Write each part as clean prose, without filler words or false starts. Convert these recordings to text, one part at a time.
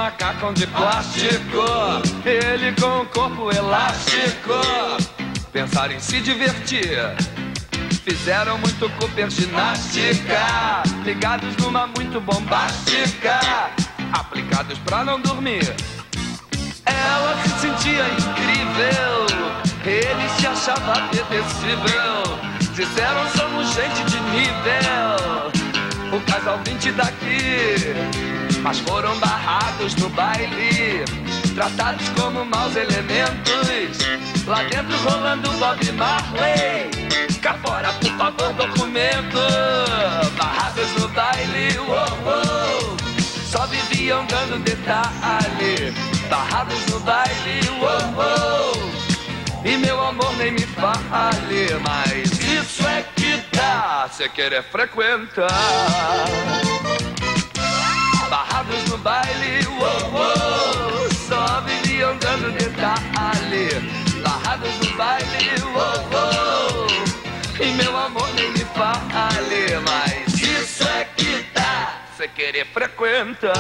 macacão de plástico, ele com o corpo elástico. Pensaram em se divertir, fizeram muito Cooper ginástica, ligados numa muito bombástica, aplicados pra não dormir. Ela se sentia incrível, ele se achava apetecível. Disseram somos gente de nível, o casal 20 daqui. Mas foram barrados no baile, tratados como maus elementos. Lá dentro rolando Bob Marley, cá fora por favor documento. Barrados no baile, uou, uou, só viviam dando detalhe. Barrados no baile, uou, uou, e meu amor nem me fale. Mas isso é que dá cê querer frequentar. Barrados no baile, uou, uou, só viviam dando detalhe. Barrados no baile, uou, uou, e meu amor nem me fale. Mas isso é que dá cê querer frequentar.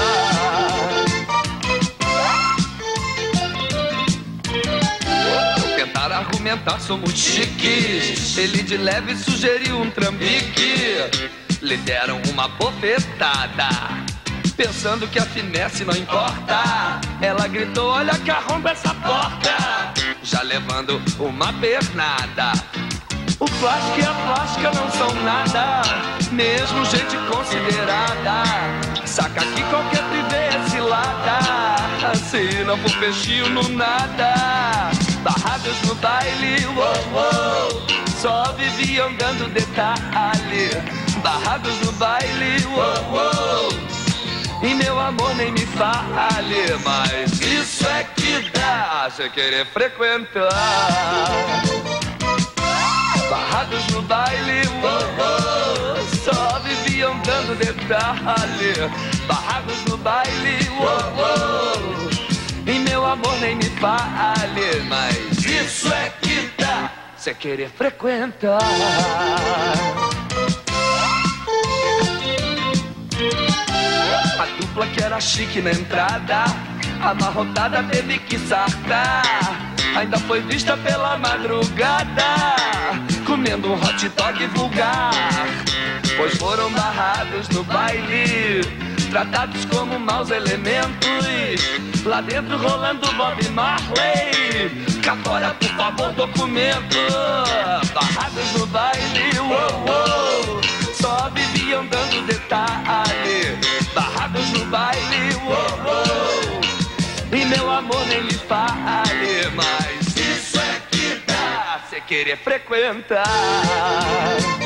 Tentaram argumentar, somos chiques, ele de leve sugeriu um trambique. Lhe deram uma bofetada, pensando que a finesse não importa. Ela gritou, olha que arromba essa porta, já levando uma pernada. O plástico e a plástica não são nada, mesmo gente considerada. Saca que qualquer privê é cilada, se não for peixinho no nada. Barrados no baile, uou, uou, só viviam dando detalhe. Barrados no baile, uou, uou, e meu amor nem me fale. Mas isso é que dá cê querer frequentar. Barrados no baile, uou, uou, só viviam dando detalhe. Barrados no baile, uou, uou, e meu amor nem me fale. Mas isso é que dá cê querer frequentar. A dupla que era chique na entrada, amarrotada teve que sartar. Ainda foi vista pela madrugada, comendo um hot dog vulgar. Pois foram barrados no baile, tratados como maus elementos. Lá dentro rolando Bob Marley, cá fora por favor documento. Barrados no baile, uou, uou, só viviam dando detalhe. Barrados no baile, uou, uou, e meu amor nem me fale. Mas isso é que dá cê querer frequentar.